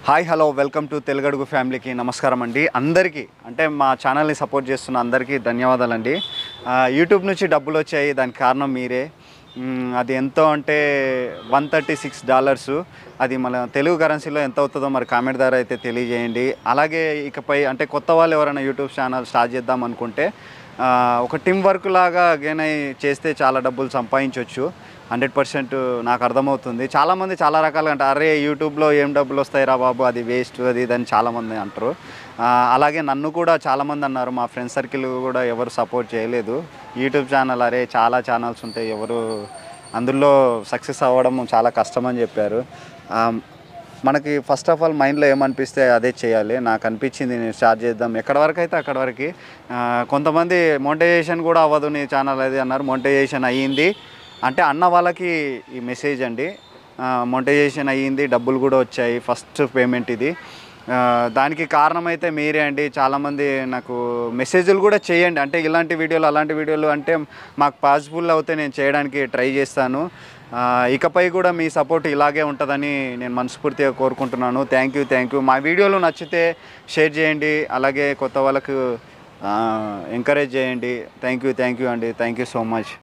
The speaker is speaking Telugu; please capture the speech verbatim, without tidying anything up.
Hi hello welcome to Telugu ఫ్యామిలీకి నమస్కారం అండి. అందరికీ అంటే మా ఛానల్ని సపోర్ట్ చేస్తున్న అందరికీ ధన్యవాదాలండి. యూట్యూబ్ నుంచి డబ్బులు వచ్చాయి, దానికి కారణం మీరే. అది ఎంతో అంటే వన్ థర్టీ సిక్స్ డాలర్సు అది మన తెలుగు కరెన్సీలో ఎంత అవుతుందో మరి కామెంట్ ద్వారా అయితే తెలియజేయండి. అలాగే ఇకపై అంటే కొత్త వాళ్ళు ఎవరైనా యూట్యూబ్ ఛానల్ స్టార్ట్ చేద్దాం అనుకుంటే ఒక టీం వర్క్ లాగా అగైన్ చేస్తే చాలా డబ్బులు సంపాదించవచ్చు. హండ్రెడ్ పర్సెంట్ నాకు అర్థమవుతుంది. చాలామంది చాలా రకాలుగా అంటారు, అరే యూట్యూబ్లో ఏం డబ్బులు వస్తాయిరా బాబు, అది వేస్ట్, అది ఇదని చాలామంది అంటారు. అలాగే నన్ను కూడా చాలామంది అన్నారు, మా ఫ్రెండ్ సర్కిల్ కూడా ఎవరు సపోర్ట్ చేయలేదు. యూట్యూబ్ ఛానల్ అరే చాలా ఛానల్స్ ఉంటాయి, ఎవరు అందులో సక్సెస్ అవ్వడం చాలా కష్టం అని చెప్పారు. మనకి ఫస్ట్ ఆఫ్ ఆల్ మైండ్లో ఏమనిపిస్తే అదే చేయాలి. నాకు అనిపించింది నేను స్టార్ట్ చేద్దాం, ఎక్కడి వరకు అయితే అక్కడి వరకు. కొంతమంది మోనిటైజేషన్ కూడా అవ్వదు నీ ఛానల్ అది అన్నారు. మోనిటైజేషన్ అయ్యింది అంటే అన్న వాళ్ళకి ఈ మెసేజ్ అండి, మోనిటైజేషన్ అయ్యింది, డబ్బులు కూడా వచ్చాయి, ఫస్ట్ పేమెంట్ ఇది. దానికి కారణమైతే మీరే అండి. చాలామంది నాకు మెసేజ్లు కూడా చేయండి, అంటే ఇలాంటి వీడియోలు అలాంటి వీడియోలు అంటే మాకు పాసిబుల్ అవుతే నేను చేయడానికి ట్రై చేస్తాను. ఇకపై కూడా మీ సపోర్ట్ ఇలాగే ఉంటుందని నేను మనస్ఫూర్తిగా కోరుకుంటున్నాను. థ్యాంక్ యూ థ్యాంక్ యూ మా వీడియోలు నచ్చితే షేర్ చేయండి, అలాగే కొత్త వాళ్ళకు ఎంకరేజ్ చేయండి. థ్యాంక్ యూ థ్యాంక్ యూ అండి. Thank you so much.